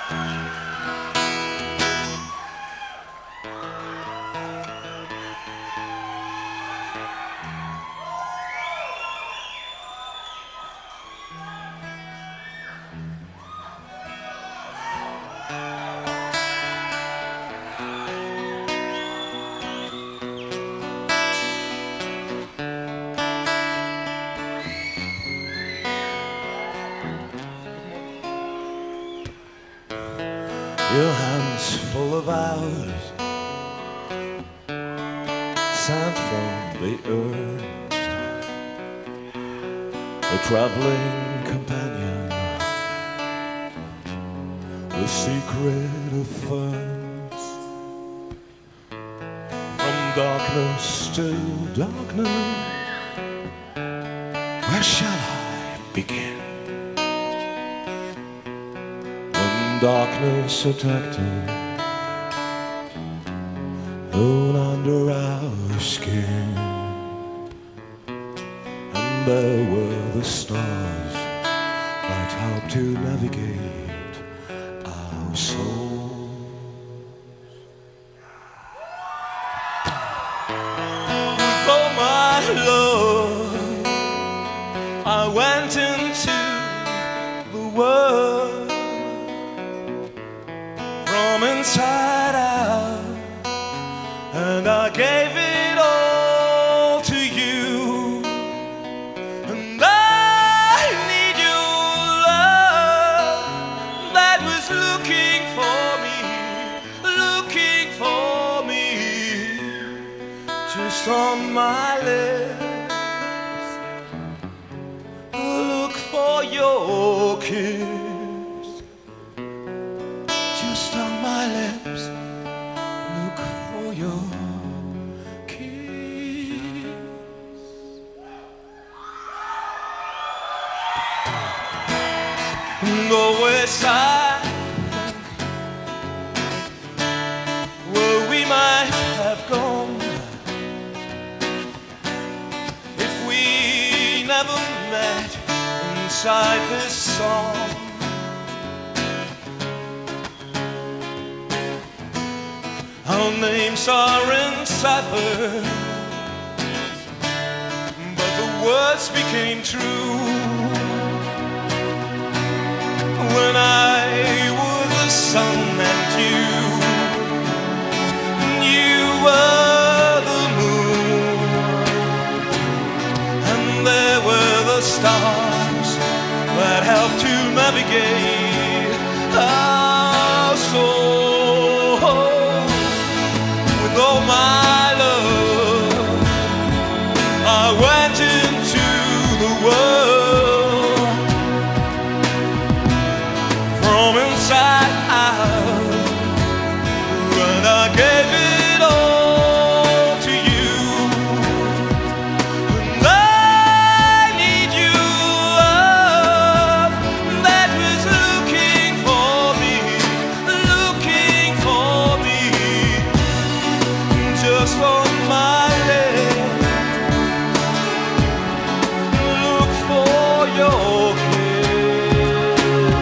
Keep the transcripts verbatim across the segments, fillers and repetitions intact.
Your hands full of hours, sand from the earth, a traveling companion, the secret of ferns. From darkness to darkness, where shall I begin? Darkness attacked her, alone under our skin, and there were the stars that helped to navigate our souls. With all my love, I went into the world. From inside out, and I gave it all to you, and I need your love that was looking for me, looking for me, just on my lips. Look for your kiss. Just on my lips, look for your kiss. And always I where we might have gone if we never met inside this song. Our names are enciphered, but the words became true when I was the sun and you, and you were the moon, and there were the stars that helped to navigate our soul. With all my love, I went into the world. From inside out, and I gave it all to you, and I need your love that was looking for me, looking for me. Just on my lips, look for your kiss.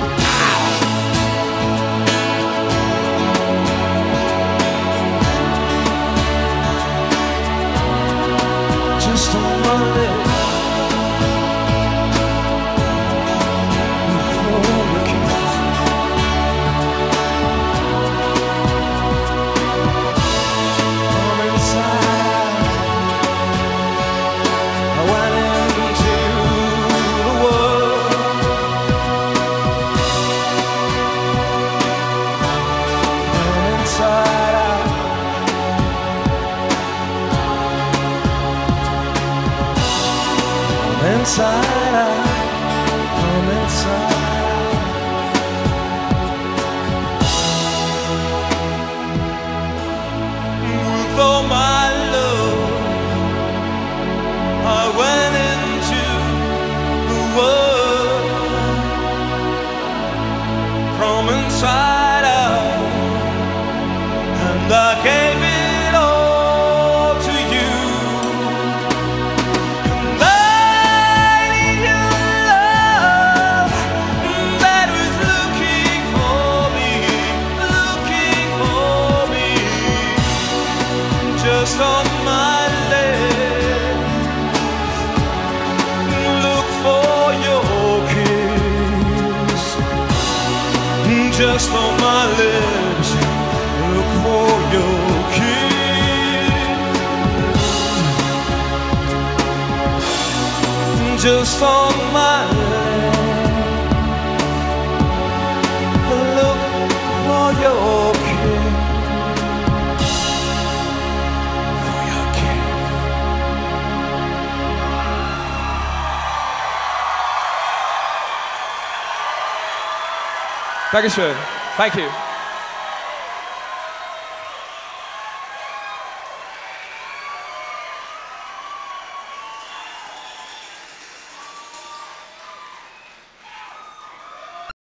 Just on my lips, look for your kiss. From inside, I went into the world. From inside out, from inside out, from inside out. With all my love, I went into the world. From inside out, and I gave it all to you, and I need your love that was looking for me, Just on my lips, look for your kiss. Just on my lips, look for your kiss. For your kiss. Dankeschön. Thank you.